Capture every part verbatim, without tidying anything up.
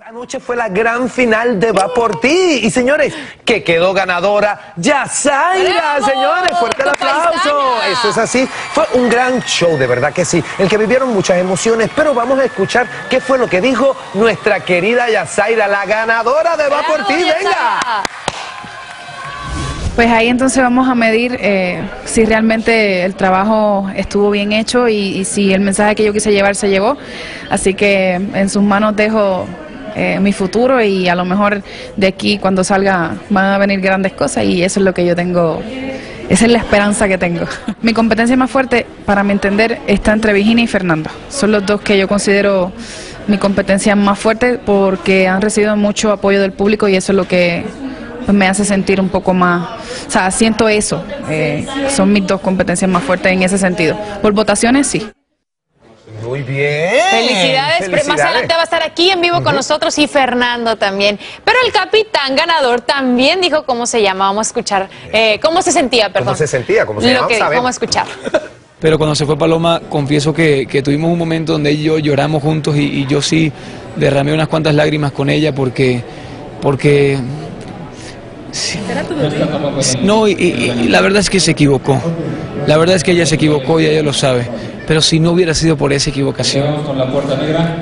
Anoche fue la gran final de Va por Ti. Y señores, que quedó ganadora Yasaira. Señores, fuerte el aplauso. Eso es así. Fue un gran show, de verdad que sí. El que vivieron muchas emociones, pero vamos a escuchar qué fue lo que dijo nuestra querida Yasaira, la ganadora de Va por Ti. Venga. Pues ahí entonces vamos a medir eh, si realmente el trabajo estuvo bien hecho y, y si el mensaje que yo quise llevar se llevó. Así que en sus manos dejo eh, mi futuro y a lo mejor de aquí cuando salga van a venir grandes cosas y eso es lo que yo tengo, esa es la esperanza que tengo. Mi competencia más fuerte, para mi entender, está entre Virginia y Fernando. Son los dos que yo considero mi competencia más fuerte porque han recibido mucho apoyo del público y eso es lo que pues me hace sentir un poco más, o sea, siento eso, eh, son mis dos competencias más fuertes en ese sentido. Por votaciones, sí. Muy bien. Felicidades. Felicidades. Más adelante va a estar aquí en vivo uh-huh. con nosotros y Fernando también. Pero el capitán ganador también dijo cómo se llama. Vamos a escuchar, eh, cómo se sentía, perdón. ¿Cómo se sentía? ¿Cómo se Lo llamaba? que dijo, vamos a escuchar. Pero cuando se fue Paloma, confieso que, que tuvimos un momento donde ella y yo lloramos juntos y, y yo sí derramé unas cuantas lágrimas con ella porque... porque Sí. No, y, y, y la verdad es que se equivocó. La verdad es que ella se equivocó y ella lo sabe. Pero si no hubiera sido por esa equivocación, con la puerta negra,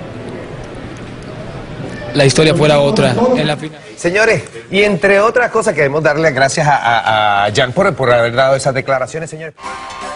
la historia fuera otra en la final. Señores, y entre otras cosas queremos darle gracias a, a, a Jan por, por haber dado esas declaraciones, señores.